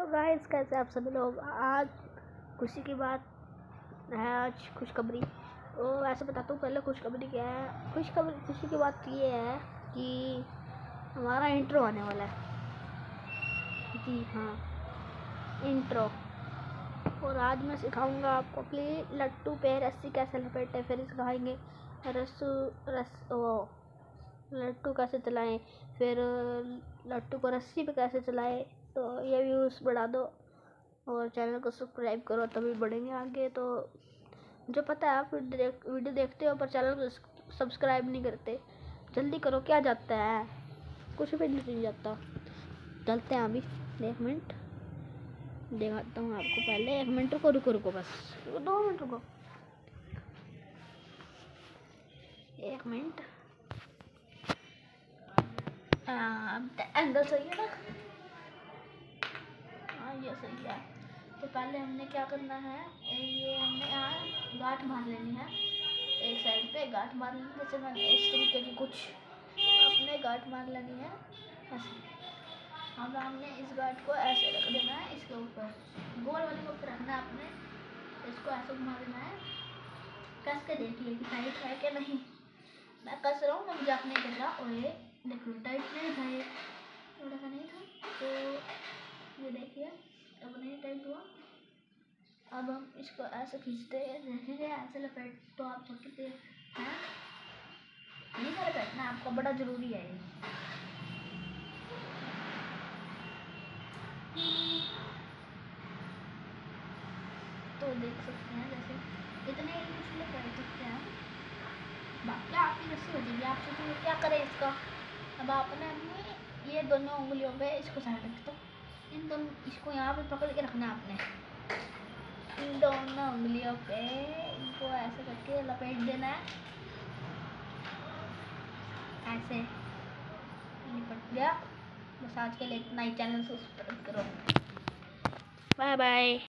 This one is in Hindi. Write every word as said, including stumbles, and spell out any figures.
गाइस, कैसे आप सभी लोग। आज खुशी की बात है, आज खुशखबरी। तो ऐसे बताता हूँ पहले खुशखबरी क्या है। खुशखबरी खुशी की बात ये है कि हमारा इंट्रो आने वाला है। जी हाँ, इंट्रो। और आज मैं सिखाऊंगा आपको कि लट्टू पे रस्सी कैसे लपेटे, फिर सिखाएंगे रस्सू रस वो लट्टू कैसे चलाएं, फिर लट्टू को रस्सी पे कैसे चलाएं। तो ये व्यूज़ बढ़ा दो और चैनल को सब्सक्राइब करो, तभी बढ़ेंगे आगे। तो जो पता है आप वीडियो देखते हो पर चैनल को सब्सक्राइब नहीं करते, जल्दी करो। क्या जाता है, कुछ भी नहीं जाता। चलते हैं अभी, एक मिनट दिखाता हूँ आपको। पहले एक मिनट रुको रुको रुको बस दो मिनट रुको, एक मिनट। एंगल सही है ना? हाँ, ये सही है। तो पहले हमने क्या करना है, ये हमने यहाँ गांठ मार लेनी है। एक साइड पे गांठ मार लेनी है, जैसे मैंने इस तरीके की कुछ अपने गांठ मार लेनी है ऐसे। अब हमने इस गांठ को ऐसे रख देना है, इसके ऊपर गोल वाले के ऊपर रखना है आपने। इसको ऐसे घुमा देना है, कस के देखिए कि टाइट है कि नहीं। मैं कस रहा हूँ, मैं मजाक नहीं कर रहा। और ये देखो टाइट नहीं था, ये थोड़ा सा नहीं था। तो ये देखिए अब नहीं टाइट हुआ। अब हम इसको ऐसे खींचते हैं, देखेंगे ऐसे लपेट। तो आप सकते हैं नहीं कर लपेटना, आपको बड़ा ज़रूरी है ये। तो देख सकते हैं जैसे इतने इसलिए कर सकते हैं। बाकी आपकी रस्सी हो जाएगी। आप सोचिए क्या करें इसका। अब आपने अपनी ये दोनों उंगलियों पे इसको साइड रख दो, इन दोनों इसको यहाँ पे पकड़ के रखना है आपने। इन दोनों उंगलियों पे इनको ऐसे करके लपेट देना है, ऐसे लिपट गया। बस आज के लिए इतना ही। चैनल सब्सक्राइब करो। Bye bye.